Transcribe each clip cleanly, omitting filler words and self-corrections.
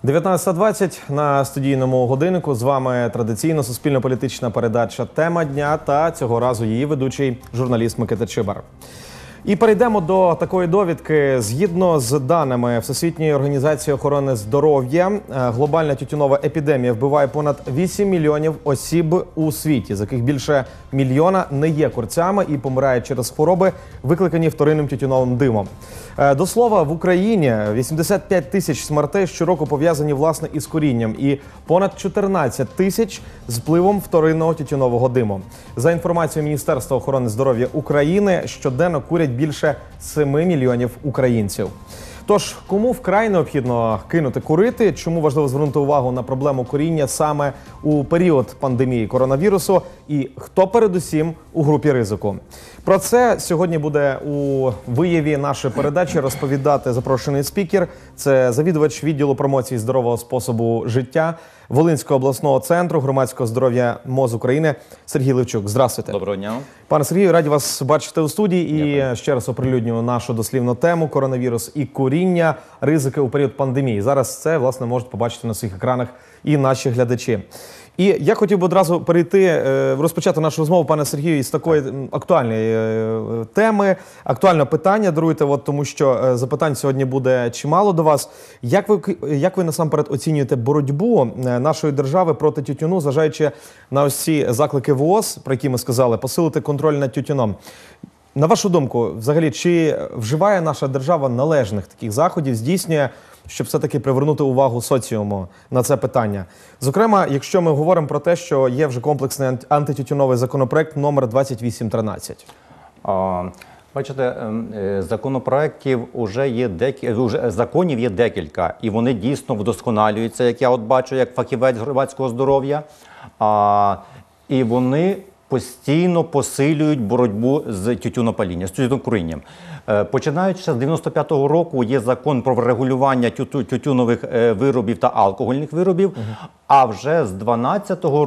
19:20 на студійному годиннику. З вами традиційно суспільно-політична передача «Тема дня» та цього разу її ведучий журналіст Микита Чибар. І перейдемо до такої довідки. Згідно з даними Всесвітньої організації охорони здоров'я, глобальна тютюнова епідемія вбиває понад 8 мільйонів осіб у світі, з яких більше мільйона не є курцями і помирають через хвороби, викликані вторинним тютюновим димом. До слова, в Україні 85 тисяч смертей щороку пов'язані, власне, із курінням і понад 14 тисяч з впливом вторинного тютюнового диму. За інформацією Міністерства охорони здоров'я України, щоденно курять більше 7 мільйонів українців. Тож, кому вкрай необхідно кинути курити, чому важливо звернути увагу на проблему куріння саме у період пандемії коронавірусу і хто передусім у групі ризику? Про це сьогодні буде у вияві нашої передачі розповідати запрошений спікер. Це завідувач відділу промоції здорового способу життя Волинського обласного центру громадського здоров'я МОЗ України Сергій Левчук. Здравствуйте. Доброго дня. Пане Сергію, раді вас бачити у студії. І ще раз оприлюднюю нашу дослівну тему – коронавірус і куріння, ризики у період пандемії. Зараз це, власне, можуть побачити на своїх екранах і наші глядачі. І я хотів би одразу перейти, розпочати нашу розмову, пане Сергію, із такої актуальної теми, актуальне питання, даруйте, тому що запитань сьогодні буде чимало до вас. Як ви насамперед оцінюєте боротьбу нашої держави проти тютюну, зважаючи на ось ці заклики ВООЗ, про які ми сказали, посилити контроль над тютюном? На вашу думку, взагалі, чи вживає наша держава належних таких заходів, здійснює, щоб все-таки привернути увагу соціуму на це питання? Зокрема, якщо ми говоримо про те, що є вже комплексний антитютюновий законопроект номер 2813. Бачите, законопроєктів законів є декілька, і вони дійсно вдосконалюються, як я от бачу, як фахівець громадського здоров'я, і вони постійно посилюють боротьбу з тютюнопалінням, з тютюнокурінням. Починаючи з 95-го року є закон про врегулювання тютюнових виробів та алкогольних виробів, а вже з 12-го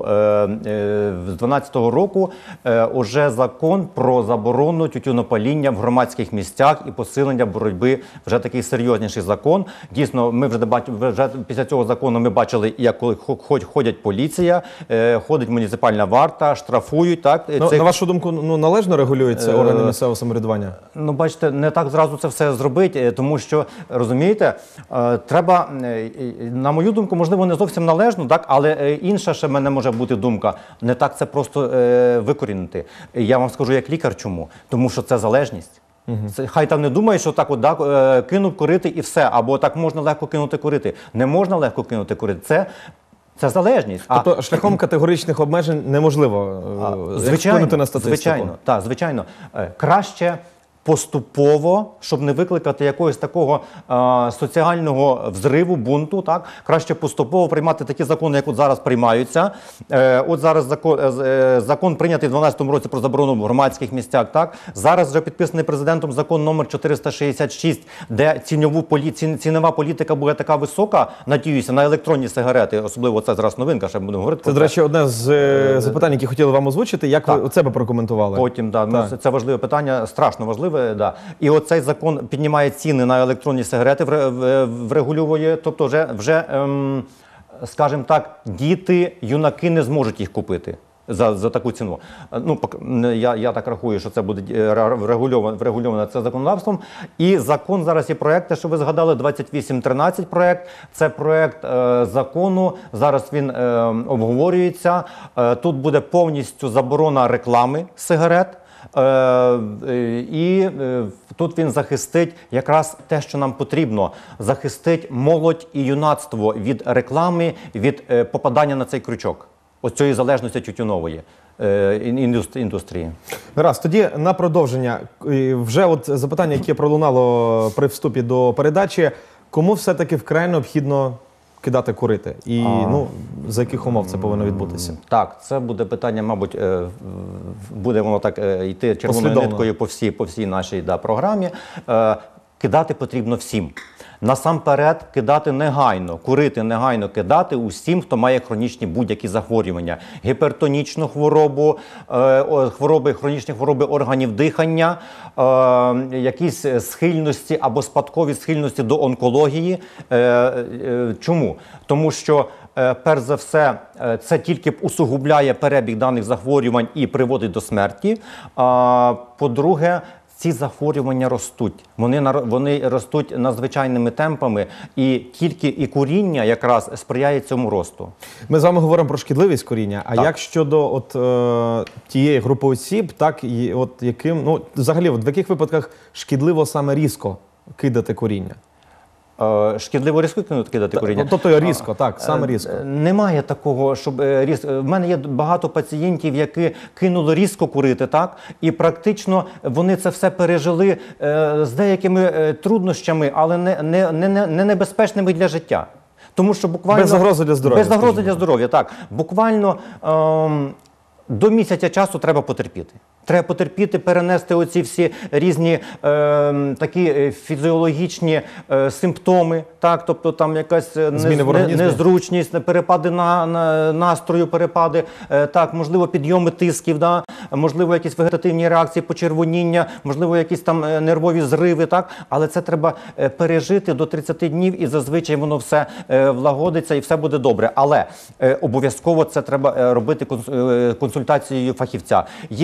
року уже закон про заборону тютюнопаління в громадських місцях і посилення боротьби, вже такий серйозніший закон. Дійсно, ми вже після цього закону ми бачили, як ходять поліція, ходить муніципальна варта, штрафують. Так? На вашу думку, належно регулюються органи місцевого самоврядування? Ну, бачите, не так зразу це все зробити, тому що, розумієте, треба, на мою думку, можливо, не зовсім належно, так, але інша ще в мене може бути думка, не так це просто викорінити. Я вам скажу як лікар чому, тому що це залежність. Хай там не думає, що так от кинув курити і все, або так можна легко кинути курити. Не можна легко кинути курити. Це залежність. Тобто шляхом категоричних обмежень неможливо вплинути на статистику? Звичайно. Краще поступово, щоб не викликати якогось такого соціального взриву, бунту, так? Краще поступово приймати такі закони, як от зараз приймаються. От зараз закон прийнятий в 2012 році про заборону в громадських місцях, так? Зараз вже підписаний президентом закон номер 466, де цінова політика буде така висока, надіюся, на електронні сигарети, особливо це зараз новинка, ще будемо говорити. Це, до речі, одне з запитань, які хотіли вам озвучити. Як ви це би прокоментували? Потім, це важливе питання, страшно важливе. Да. І оцей закон піднімає ціни на електронні сигарети, врегулює, тобто вже скажімо так, діти, юнаки не зможуть їх купити за таку ціну. Ну, я так рахую, що це буде врегульовано це законодавством. І закон, зараз є проєкт, що ви згадали, 2813 проєкт. Це проєкт закону, зараз він обговорюється. Тут буде повністю заборона реклами сигарет. І тут він захистить якраз те, що нам потрібно. Захистить молодь і юнацтво від реклами, від попадання на цей крючок. Ось цієї залежності тютюнової індустрії. Раз, тоді на продовження. Вже от запитання, яке пролунало при вступі до передачі. Кому все-таки вкрай необхідно кидати курити? І за яких умов це повинно відбутися? Так, це буде питання, мабуть, буде воно так йти червоною ниткою по всій нашій програмі. кидати потрібно всім. Насамперед кидати негайно, курити негайно кидати усім, хто має хронічні будь-які захворювання. Гіпертонічну хворобу, хронічні хвороби органів дихання, якісь схильності або спадкові схильності до онкології. Чому? Тому що перш за все, це тільки усугубляє перебіг даних захворювань і приводить до смерті. По-друге, ці захворювання ростуть. Вони ростуть надзвичайними темпами, і тільки куріння якраз сприяє цьому росту. Ми з вами говоримо про шкідливість куріння. А Так. як щодо тієї групи осіб, так і яким, взагалі, в яких випадках шкідливо саме різко кидати куріння? Шкідливо різко кидати куріння? Тобто різко, так, саме різко. Немає такого, щоб різко. В мене є багато пацієнтів, які кинули різко курити, так? І практично вони це все пережили з деякими труднощами, але не небезпечними для життя. Тому що буквально... Без загрози для здоров'я. Без загрози для здоров'я, так. Буквально до місяця часу треба потерпіти. Треба потерпіти, перенести оці всі різні такі фізіологічні симптоми, так, тобто там якась незручність, перепади настрою, перепади, так, можливо, підйоми тисків, да, можливо, якісь вегетативні реакції, почервоніння, можливо, якісь там нервові зриви, так, але це треба пережити до 30 днів і зазвичай воно все влагодиться і все буде добре. Але обов'язково це треба робити консультацією фахівця.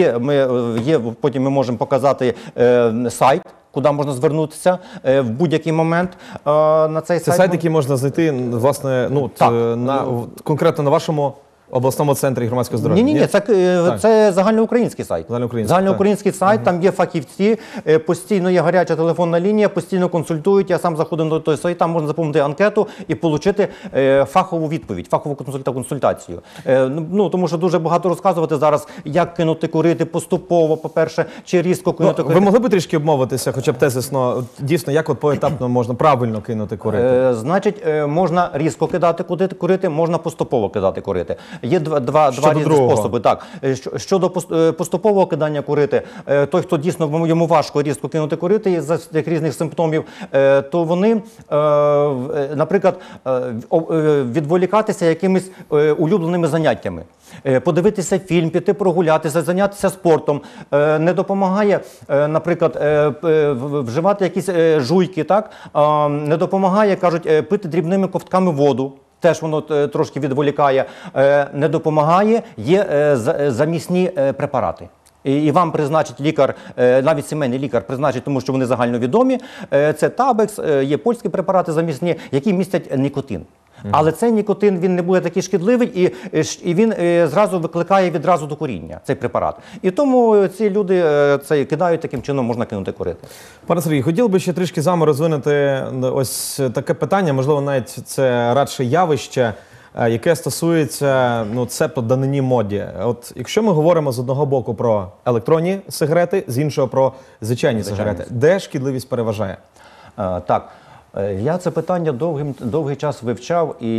Потім ми можемо показати сайт, куди можна звернутися в будь-який момент на цей сайт. Це сайт, який можна знайти, власне, конкретно на вашому обласному центрі громадського здоров'я? Ні, це загальноукраїнський сайт. Загальноукраїнський сайт, там є фахівці, постійно є гаряча телефонна лінія, постійно консультують. Я сам заходив до той сайт, там можна заповнити анкету і отримати фахову відповідь, фахову консультацію. Тому що дуже багато розказувати зараз, як кинути курити поступово, по-перше, чи різко кинути курити. Ви могли б трішки обмовитися, хоча б тезисно, дійсно, як поетапно можна правильно кинути курити? Значить, можна різко кидати курити, можна поступово кидати курити. Є два різні способи. Так. Щодо поступового кидання курити, той, хто дійсно йому важко різко кинути курити із-за тих різних симптомів, то вони, наприклад, відволікатися якимись улюбленими заняттями. Подивитися фільм, піти прогулятися, зайнятися спортом. Не допомагає, наприклад, вживати якісь жуйки, так? Не допомагає, кажуть, пити дрібними ковтками воду. Теж воно трошки відволікає. Не допомагає, є замісні препарати. І вам призначить лікар, навіть сімейний лікар призначить, тому що вони загальновідомі. Це Табекс, є польські препарати замісні, які містять нікотин. Але цей нікотин, він не буде такий шкідливий, і він зразу викликає відразу до куріння, цей препарат. І тому ці люди це кидають, таким чином можна кинути курити. Пане Сергій, хотів би ще трішки з вами розвинути ось таке питання, можливо, навіть це радше явище, яке стосується, це по данині моді. От якщо ми говоримо з одного боку про електронні сигарети, з іншого про звичайні сигарети, де шкідливість переважає? Так. Я це питання довгий час вивчав, і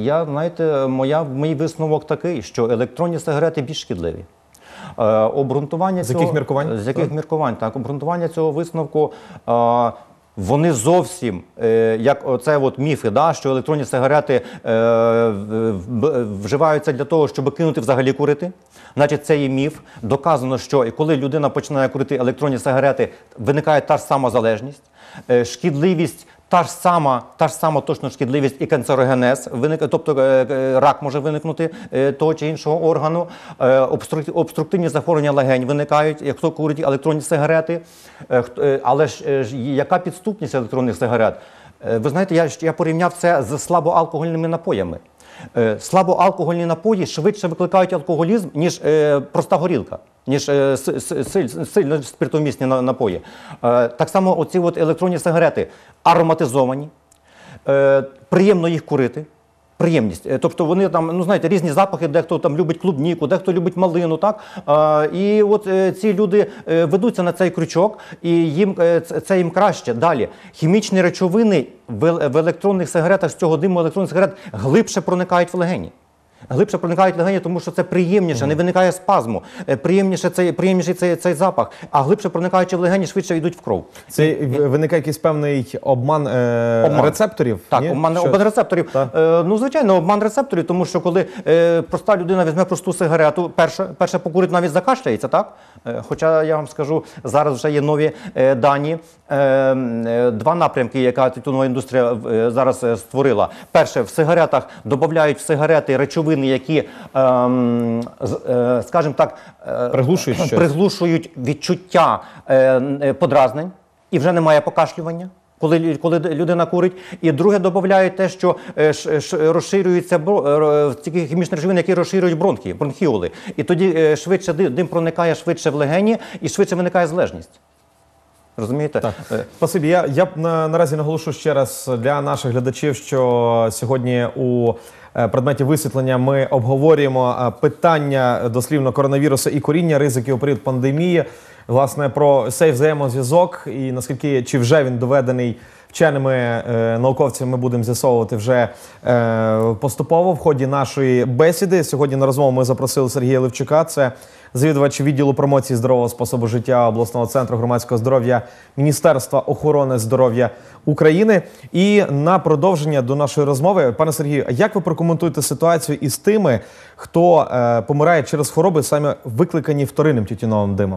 мій висновок такий, що електронні сигарети більш шкідливі. З яких міркувань? З яких міркувань, так. Обґрунтування цього висновку, вони зовсім, як оце міфи, що електронні сигарети вживаються для того, щоб кинути взагалі курити. Значить, це є міф. Доказано, що коли людина починає курити електронні сигарети, виникає та ж сама залежність. Шкідливість та ж сама точно шкідливість і канцерогенез, тобто рак може виникнути того чи іншого органу, обструктивні захворювання легень виникають, як хто курить електронні сигарети. Але ж яка підступність електронних сигарет? Ви знаєте, я порівняв це з слабоалкогольними напоями. Слабоалкогольні напої швидше викликають алкоголізм, ніж проста горілка, ніж сильно спиртомісні напої. Так само оці електронні сигарети ароматизовані, приємно їх курити. Приємність. Тобто вони там, різні запахи, дехто там любить клубніку, дехто любить малину, так? І от ці люди ведуться на цей крючок, і це їм краще. Далі. Хімічні речовини в електронних сигаретах, з цього диму електронних сигарет глибше проникають в легені. Глибше проникають легені, тому що це приємніше, не виникає спазму, приємніший цей запах, а глибше проникаючи в легені, швидше йдуть в кров. Це виникає якийсь певний обман рецепторів? Так, ні? обман рецепторів. Так. Ну, звичайно, обман рецепторів, тому що коли проста людина візьме просту сигарету, перше покурить, навіть закашляється, так? Хоча я вам скажу, зараз вже є нові дані, два напрямки, яка тютюнова індустрія зараз створила. Перше, в сигаретах додають в сигарети речовини, які, скажімо так, приглушують відчуття подразнень, і вже немає покашлювання, коли людина курить. І друге, додають те, що розширюються такі хімічні речовини, які розширюють бронхіоли. І тоді швидше дим проникає швидше в легені і швидше виникає залежність. Розумієте? Так. Спасибі. Я наразі наголошу ще раз для наших глядачів, що сьогодні у предметі висвітлення ми обговорюємо питання дослівно коронавірусу і куріння, ризики у період пандемії, власне, про цей взаємозв'язок і наскільки, чи вже він доведений вченими науковцями, ми будемо з'ясовувати вже поступово в ході нашої бесіди. Сьогодні на розмову ми запросили Сергія Левчука, це завідувач відділу промоції здорового способу життя обласного центру громадського здоров'я Міністерства охорони здоров'я України. І на продовження до нашої розмови, пане Сергію, як ви прокоментуєте ситуацію із тими, хто помирає через хвороби, саме викликані вторинним тютюновим димом?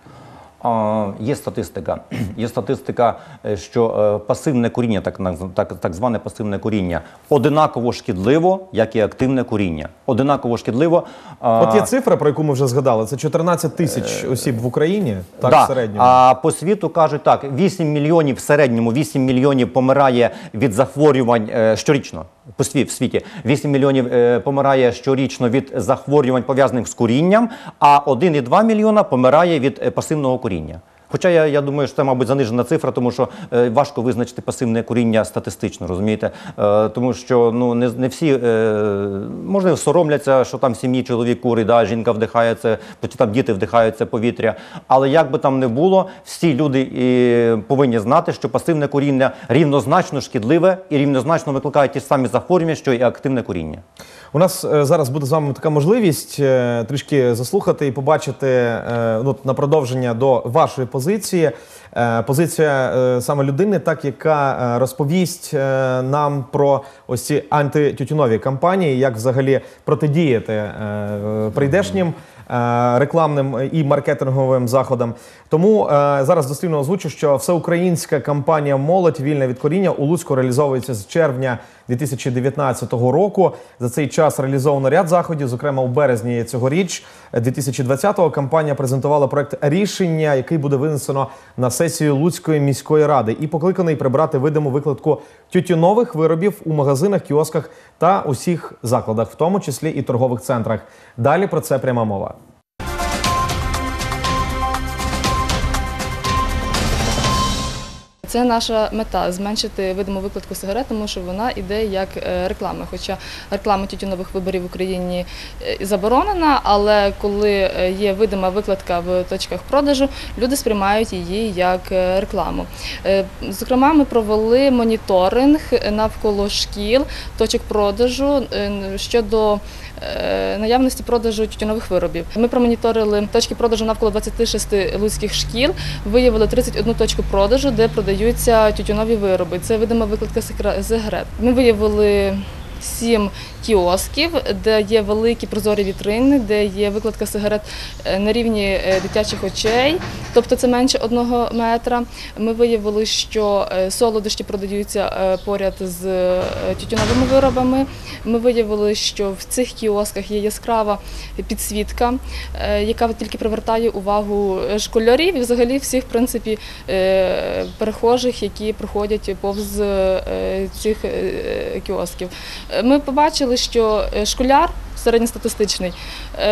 Є статистика, що пасивне куріння, так зване пасивне куріння, одинаково шкідливо, як і активне куріння. Одинаково шкідливо. От є цифра, про яку ми вже згадали, це 14 тисяч осіб в Україні, так, да. в середньому. А по світу кажуть так, 8 мільйонів, в середньому 8 мільйонів помирає від захворювань щорічно. В світі 8 мільйонів помирає щорічно від захворювань, пов'язаних з курінням, а 1,2 мільйона помирає від пасивного куріння. Хоча я думаю, що це, мабуть, занижена цифра, тому що важко визначити пасивне куріння статистично, розумієте? Тому що не всі, можливо, соромляться, що там в сім'ї чоловік курить, да, жінка вдихає це, там діти вдихають це повітря. Але як би там не було, всі люди повинні знати, що пасивне куріння рівнозначно шкідливе і рівнозначно викликає ті ж самі захворювання, що і активне куріння. У нас зараз буде з вами така можливість трішки заслухати і побачити на продовження до вашої позиції. Позиція саме людини, яка розповість нам про ось ці антитютюнові кампанії, як взагалі протидіяти прийдешнім рекламним і маркетинговим заходам. Тому зараз дослівно озвучу, що всеукраїнська кампанія «Молодь вільна від куріння» у Луцьку реалізовується з червня 2019 року. За цей час реалізовано ряд заходів, зокрема у березні цьогоріч, 2020-го, кампанія презентувала проект рішення, який буде винесено на сесію Луцької міської ради і покликаний прибрати видиму викладку тютюнових виробів у магазинах, кіосках та усіх закладах, в тому числі і торгових центрах. Далі про це пряма мова. Це наша мета – зменшити видиму викладку сигарет, тому що вона йде як реклама. Хоча реклама тютюнових виробів в Україні заборонена, але коли є видима викладка в точках продажу, люди сприймають її як рекламу. Зокрема, ми провели моніторинг навколо шкіл, точок продажу щодо наявності продажу тютюнових виробів. Ми промоніторили точки продажу навколо 26 луцьких шкіл, виявили 31 точку продажу, де продаються тютюнові вироби. Це видима викладка сигарет. Ми виявили 7 кіосків, де є великі прозорі вітрини, де є викладка сигарет на рівні дитячих очей, тобто це менше 1 метра. Ми виявили, що солодощі продаються поряд з тютюновими виробами. Ми виявили, що в цих кіосках є яскрава підсвітка, яка тільки привертає увагу школярів і взагалі всіх, в принципі, перехожих, які проходять повз цих кіосків. Ми побачили, що школяр середньостатистичний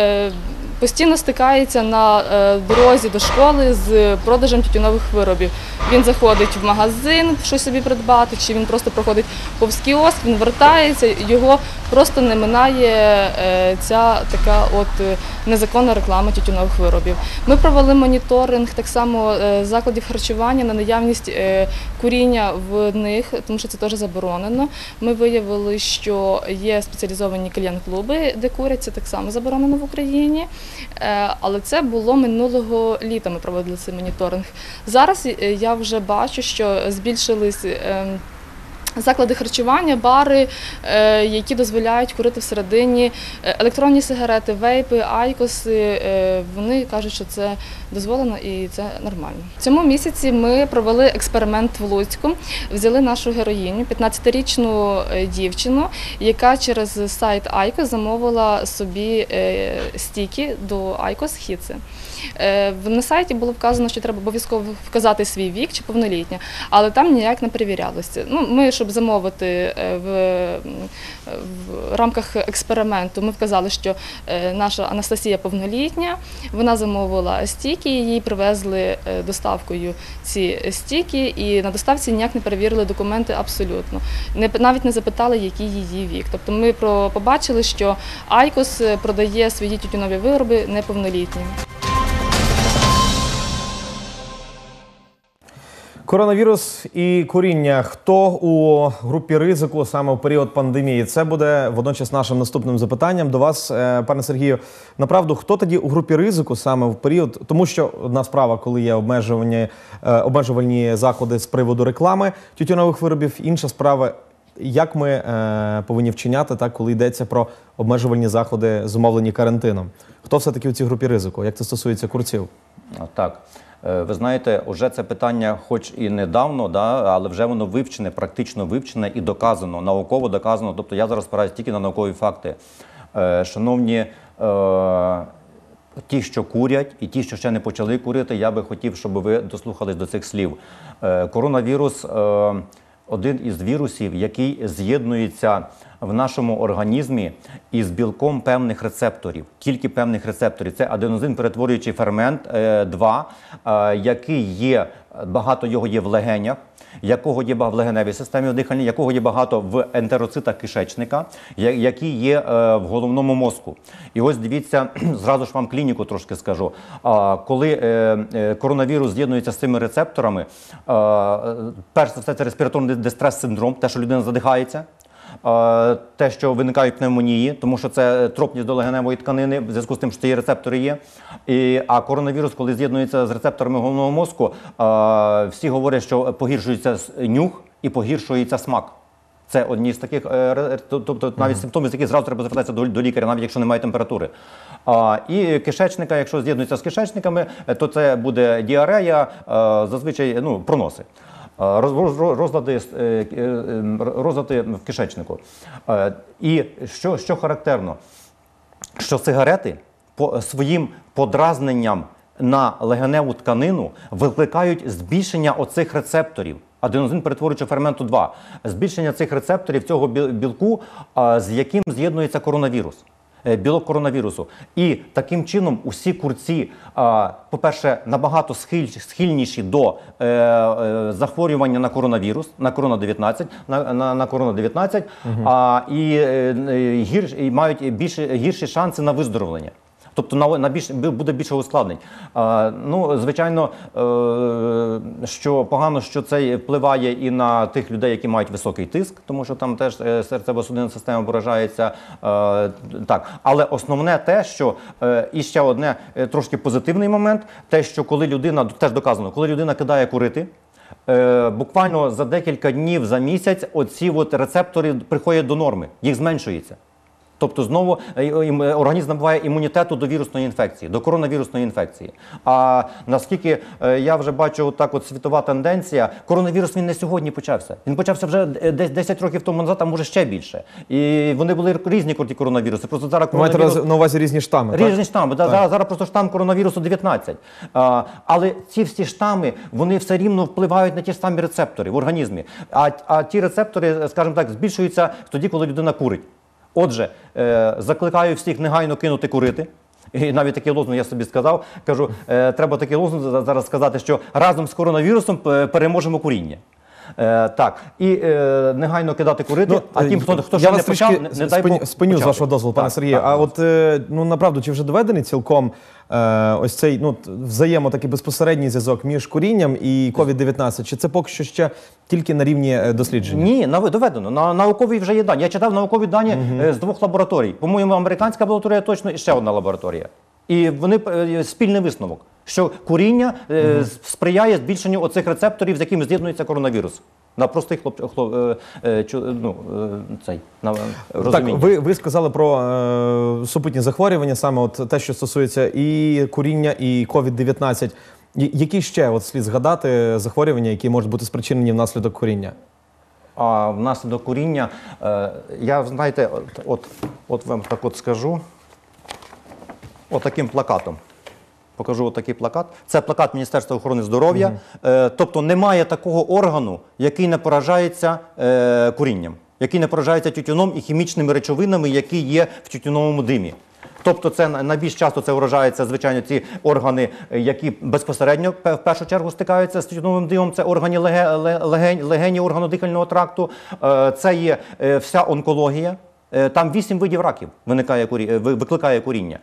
постійно стикається на дорозі до школи з продажем тютюнових виробів. він заходить в магазин щось собі придбати, чи він просто проходить повз кіоск, він вертається, його просто не минає ця така незаконна реклама тютюнових виробів. Ми провели моніторинг так само закладів харчування на наявність куріння в них, тому що це теж заборонено. Ми виявили, що є спеціалізовані кальян-клуби, де курять, це так само заборонено в Україні. Але це було минулого літа, ми проводили цей моніторинг. Зараз я вже бачу, що збільшились заклади харчування, бари, які дозволяють курити всередині електронні сигарети, вейпи, айкоси. Вони кажуть, що це дозволено і це нормально. В цьому місяці ми провели експеримент в Луцьку. Взяли нашу героїню, 15-річну дівчину, яка через сайт Айкос замовила собі стіки до Айкос Хіци. На сайті було вказано, що треба обов'язково вказати свій вік чи повнолітня, але там ніяк не перевірялося. Ми, щоб замовити в рамках експерименту, ми вказали, що наша Анастасія повнолітня, вона замовила стіки, їй привезли доставкою ці стіки, і на доставці ніяк не перевірили документи абсолютно. Навіть не запитали, який її вік. Тобто ми побачили, що Айкос продає свої тютюнові вироби неповнолітнім. Коронавірус і куріння. Хто у групі ризику саме в період пандемії? Це буде водночас нашим наступним запитанням до вас, пане Сергію. Направду, хто тоді у групі ризику саме в період? Тому що одна справа, коли є обмежувальні заходи з приводу реклами тютюнових виробів, інша справа, як ми повинні вчиняти, так, коли йдеться про обмежувальні заходи, зумовлені карантином. Хто все-таки у цій групі ризику? Як це стосується курців? Так. Ви знаєте, вже це питання, хоч і недавно, але вже воно вивчене, практично вивчене і доказано, науково доказано. Тобто я зараз спираюсь тільки на наукові факти. Шановні ті, що курять, і ті, що ще не почали курити, я би хотів, щоб ви дослухались до цих слів. Коронавірус – один із вірусів, який з'єднується в нашому організмі із білком певних рецепторів, тільки певних рецепторів. Це аденозин-перетворюючий фермент 2, який є, багато його є в легенях, якого є в легеневій системі дихання, якого є багато в ентероцитах кишечника, які є в головному мозку. І ось дивіться, зразу ж вам клініку трошки скажу. Коли коронавірус з'єднується з цими рецепторами, перш за все це респіраторний дистрес-синдром, те, що людина задихається, те, що виникають пневмонії, тому що це тропність до легеневої тканини, в зв'язку з тим, що ці рецептори є. А коронавірус, коли з'єднується з рецепторами головного мозку, всі говорять, що погіршується нюх і погіршується смак. Це одні з таких, тобто навіть симптоми, з яких зразу треба звертатися до лікаря, навіть якщо немає температури. І кишечника, якщо з'єднується з кишечниками, то це буде діарея, зазвичай проноси. Розлади в кишечнику. І що характерно, що сигарети по своїм подразненням на легеневу тканину викликають збільшення оцих рецепторів. Аденозин-перетворюючого ферменту 2. Збільшення цих рецепторів, цього білку, з яким з'єднується коронавірус. Білок коронавірусу. І таким чином усі курці, по-перше, набагато схильніші до захворювання на коронавірус, на корона-19, і мають гірші шанси на виздоровлення. Тобто буде більше ускладнень. Звичайно, що погано, що це впливає і на тих людей, які мають високий тиск, тому що там теж серцево-судинна система виражається. Так. Але основне те, що, і ще одне трошки позитивний момент, те, що коли людина, теж доказано, коли людина кидає курити, буквально за декілька днів, за місяць, оці рецептори приходять до норми, їх зменшується. Тобто знову організм набуває імунітету до вірусної інфекції, до коронавірусної інфекції. А наскільки я вже бачу світова тенденція, коронавірус він не сьогодні почався. Він почався вже десь 10 років тому назад, а може ще більше. І вони були різні коронавіруси. Просто зараз коронавірус... Маєте на увазі різні штами, так? Різні штами. Зараз просто штам коронавірусу 19. Але ці всі штами, вони все рівно впливають на ті ж самі рецептори в організмі. А ті рецептори, скажімо так, збільшуються тоді, коли людина курить. Отже, закликаю всіх негайно кинути курити, І навіть такий лозунг я собі сказав, кажу, треба такий лозунг зараз сказати, що разом з коронавірусом переможемо куріння. Так, і негайно кидати курити, а тим, хто ще не почав, не дай Бог спиню з почати. вашого дозволу, пане Так, Сергію. так, А от, ну, направду, чи вже доведений цілком ось цей, ну, такий безпосередній зв'язок між курінням і COVID-19? Чи це поки що ще тільки на рівні дослідження? Ні, доведено. Наукові вже є дані. Я читав наукові дані з 2 лабораторій. По-моєму, американська лабораторія точно і ще одна лабораторія. І вони спільний висновок, що куріння сприяє збільшенню оцих рецепторів, з якими з'єднується коронавірус. На простих розуміння. Так, ви сказали про супутні захворювання, саме от те, що стосується і куріння, і COVID-19. Які ще от слід згадати захворювання, які можуть бути спричинені внаслідок куріння? А внаслідок куріння, я, знаєте, от вам так от скажу, отаким плакатом. Покажу отакий плакат. Це плакат Міністерства охорони здоров'я. Тобто немає такого органу, який не поражається курінням, який не поражається тютюном і хімічними речовинами, які є в тютюновому димі. Тобто це найбільш часто це вражається, звичайно, ці органи, які безпосередньо в першу чергу стикаються з тютюновим димом. Це органи легені, органно-дихального тракту, це є вся онкологія. Там 8 видів раків викликає куріння.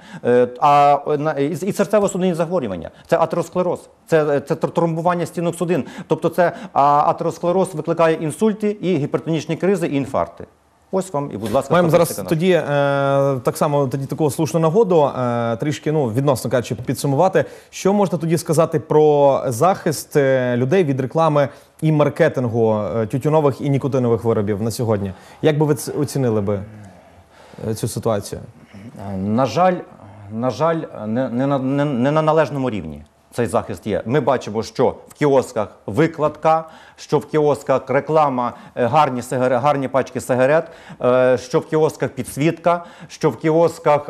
І серцево-судинні захворювання. Це атеросклероз, це тромбування стінок судин. Тобто атеросклероз викликає інсульти, і гіпертонічні кризи, і інфаркти. Ось вам і, будь ласка, маємо зараз тоді так само таку слушну нагоду трішки, ну, відносно кажучи, підсумувати. Що можна тоді сказати про захист людей від реклами і маркетингу тютюнових і нікотинових виробів на сьогодні? Як би ви оцінили би цю ситуацію? На жаль, не на належному рівні цей захист є. Ми бачимо, що в кіосках викладка, що в кіосках реклама, гарні пачки сигарет, що в кіосках підсвітка, що в кіосках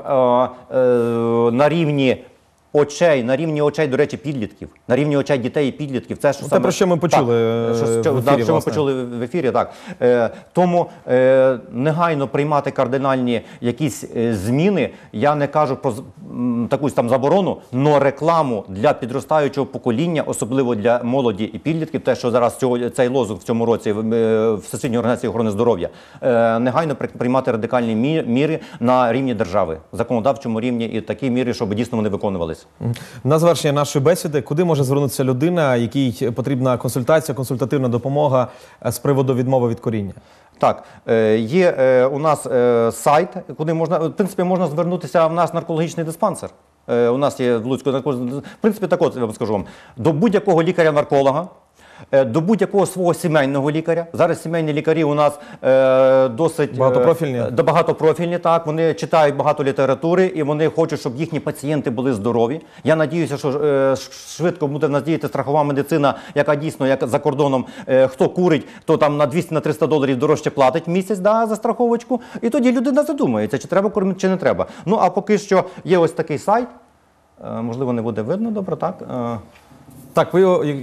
на рівні очей, до речі, підлітків, на рівні очей дітей і підлітків. Це те, про що ми почули в ефірі, що ми почули в ефірі, так. Тому негайно приймати кардинальні якісь зміни. Я не кажу про таку там заборону, але рекламу для підростаючого покоління, особливо для молоді і підлітків, те, що зараз цей лозунг в цьому році в Всесвітньої організації охорони здоров'я, негайно приймати радикальні міри на рівні держави, законодавчому рівні, і такі міри, щоб дійсно вони виконувалися. На завершення нашої бесіди, куди може звернутися людина, якій потрібна консультація, консультативна допомога з приводу відмови від куріння? Так, є у нас сайт, куди можна, в принципі, можна звернутися, в нас наркологічний диспансер. У нас є в Луцьку, в принципі, так от, я вам скажу вам, до будь-якого лікаря-нарколога, до будь-якого свого сімейного лікаря. Зараз сімейні лікарі у нас досить багатопрофільні, так, вони читають багато літератури і вони хочуть, щоб їхні пацієнти були здорові. Я надіюся, що швидко буде в нас діяти страхова медицина, яка дійсно, як за кордоном, хто курить, то там на $200-300 дорожче платить в місяць, да, за страховочку. І тоді людина задумається, чи треба кормити, чи не треба. Ну, а поки що є ось такий сайт, можливо, не буде видно добре, так? Так, ви,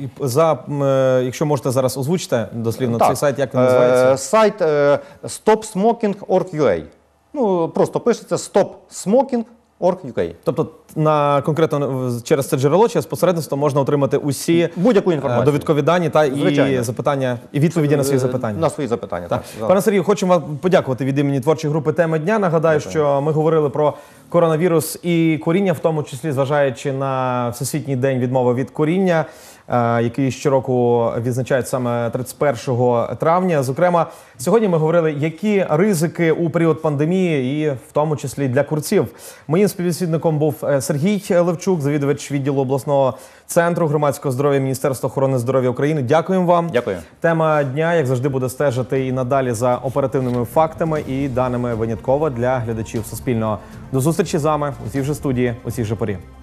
якщо можете зараз озвучити дослівно цей сайт, як він називається? Сайт stopsmoking.org.ua. Ну, просто пишеться stopsmoking.org.ua. Тобто, конкретно через це джерело, через посередництво можна отримати усі будь-яку інформацію, довідкові дані та і запитання, і відповіді на свої запитання. На свої запитання, так. Пане Сергію, хочемо вам подякувати від імені творчої групи «Тема дня». Нагадаю, що ми говорили про коронавірус і куріння, в тому числі зважаючи на Всесвітній день відмови від куріння, який щороку відзначають саме 31 травня. Зокрема, сьогодні ми говорили, які ризики у період пандемії і в тому числі для курців. Моїм співбесідником був Сергій Левчук, завідувач відділу обласного центру громадського здоров'я Міністерства охорони здоров'я України. Дякуємо вам. Дякую. Тема дня, як завжди, буде стежити і надалі за оперативними фактами і даними винятково для глядачів Суспільного. До зустрічі з вами у цій же студії, у цій же порі.